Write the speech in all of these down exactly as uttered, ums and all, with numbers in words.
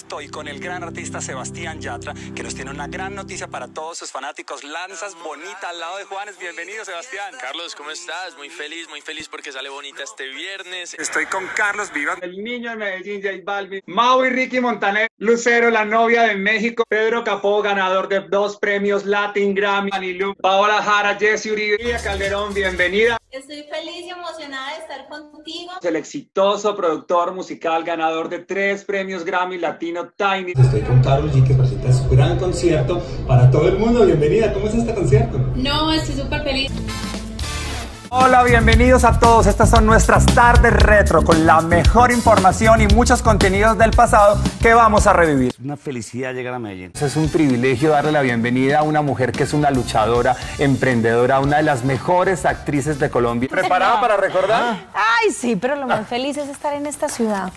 estoy con el gran artista Sebastián Yatra, que nos tiene una gran noticia para todos sus fanáticos. Lanzas Bonita al lado de Juanes. Bienvenido, Sebastián. Carlos, ¿cómo estás? Muy feliz, muy feliz porque sale Bonita este viernes. Estoy con Carlos Vives, el niño de Medellín, J Balvin, Mau y Ricky Montaner, Lucero, la novia de México, Pedro Capó, ganador de dos premios Latin Grammy, Manilu, Paola Jara, Jessy Uribe, Lidia Calderón, bienvenida. Estoy feliz y emocionada de estar contigo. El exitoso productor musical, ganador de tres premios Grammy Latino, Tiny. Estoy con Karol G, que presenta su gran concierto para todo el mundo. Bienvenida, ¿cómo es este concierto? No, estoy súper feliz. Hola, bienvenidos a todos. Estas son nuestras tardes retro con la mejor información y muchos contenidos del pasado que vamos a revivir. Es una felicidad llegar a Medellín. Es un privilegio darle la bienvenida a una mujer que es una luchadora, emprendedora, una de las mejores actrices de Colombia. ¿Preparada para recordar? Ay, sí, pero lo más feliz es estar en esta ciudad.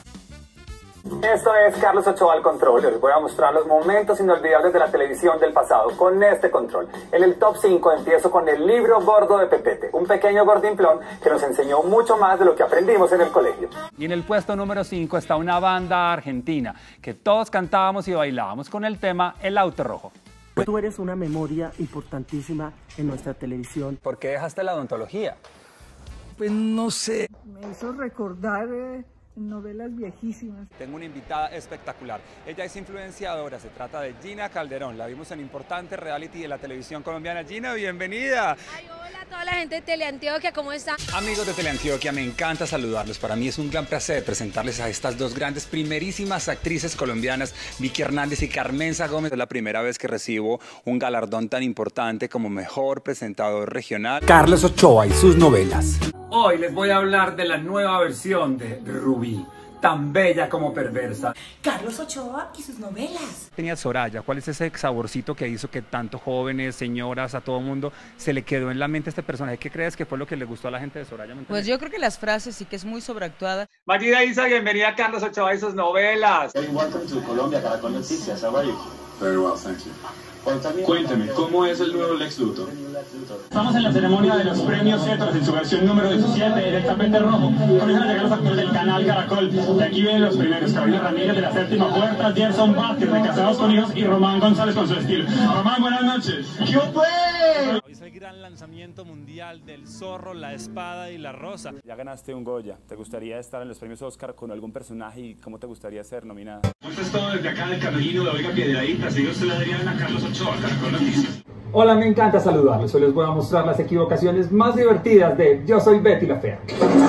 Esto es Carlos Ochoa al control. Les voy a mostrar los momentos inolvidables de la televisión del pasado con este control. En el top cinco empiezo con el libro gordo de Pepete, un pequeño gordinplón que nos enseñó mucho más de lo que aprendimos en el colegio. Y en el puesto número cinco está una banda argentina que todos cantábamos y bailábamos con el tema El Auto Rojo. Tú eres una memoria importantísima en nuestra televisión. ¿Por qué dejaste la odontología? Pues no sé. Me hizo recordar eh, novelas viejísimas. Tengo una invitada espectacular. Ella es influenciadora, se trata de Gina Calderón. La vimos en importante reality de la televisión colombiana. Gina, bienvenida. Ay, hola a toda la gente de Teleantioquia, ¿cómo están? Amigos de Teleantioquia, me encanta saludarlos. Para mí es un gran placer presentarles a estas dos grandes, primerísimas actrices colombianas, Vicky Hernández y Carmenza Gómez. Es la primera vez que recibo un galardón tan importante como mejor presentador regional. Carlos Ochoa y sus novelas. Hoy les voy a hablar de la nueva versión de Rubí, tan bella como perversa. Carlos Ochoa y sus novelas. Tenía Soraya. ¿Cuál es ese saborcito que hizo que tanto jóvenes, señoras, a todo mundo se le quedó en la mente este personaje? ¿Qué crees que fue lo que le gustó a la gente de Soraya Montaner? Pues yo creo que las frases sí que es muy sobreactuada. Magida Isa, bienvenida a Carlos Ochoa y sus novelas. Hey, welcome to Colombia, Caracol Noticias. How are you? Very well, thank you. Cuénteme, ¿cómo es el nuevo Lex Luthor? Estamos en la ceremonia de los premios Cetros en su versión número diecisiete, el tapete rojo. Comienzan a llegar los actores del canal Caracol. De aquí vienen los primeros: Carolina Ramírez de La Séptima Puerta, Gerson Vázquez de Casados con Hijos y Román González con su estilo. Román, buenas noches. ¿Qué fue? Hoy es el gran lanzamiento mundial del Zorro, la Espada y la Rosa. Ya ganaste un Goya. ¿Te gustaría estar en los premios Oscar con algún personaje y cómo te gustaría ser nominada? Esto es todo desde acá del Camerino de Oiga Piedradita. Sigue usted la Adriana Carlos Ochoa, Caracol Noticias. Hola, me encanta saludarles. Hoy les voy a mostrar las equivocaciones más divertidas de Yo Soy Betty la Fea.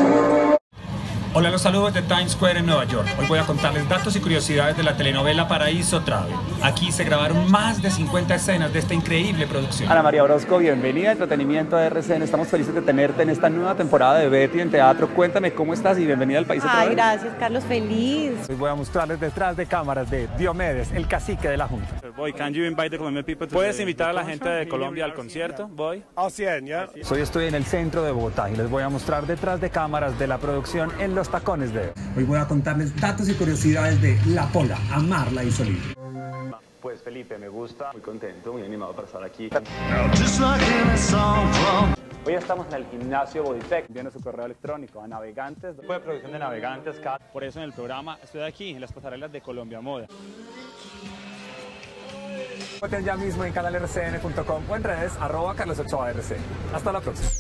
Hola, los saludos de Times Square en Nueva York. Hoy voy a contarles datos y curiosidades de la telenovela Paraíso Travel. Aquí se grabaron más de cincuenta escenas de esta increíble producción. Ana María Orozco, bienvenida a Entretenimiento de R C N. Estamos felices de tenerte en esta nueva temporada de Betty en teatro. Cuéntame cómo estás y bienvenida al país. Ay, gracias, Carlos, feliz. Hoy voy a mostrarles detrás de cámaras de Diomedes, el cacique de la Junta. Boy, can you invite the Colombian people to ¿Puedes invitar a la gente de Colombia al concierto, Boy? Al cien, ¿ya? Hoy estoy en el centro de Bogotá y les voy a mostrar detrás de cámaras de la producción en Los Tacones de... Hoy voy a contarles datos y curiosidades de La Pola, Amar la hizo libre. Pues Felipe, me gusta, muy contento, muy animado para estar aquí. Hoy estamos en el gimnasio Bodytech. Viene su correo electrónico a Navegantes. Después de producción de Navegantes. Por eso en el programa estoy aquí, en las pasarelas de Colombia Moda. Ya mismo en canal R C N punto com o en redes arroba Carlos Ochoa R C. Hasta la próxima.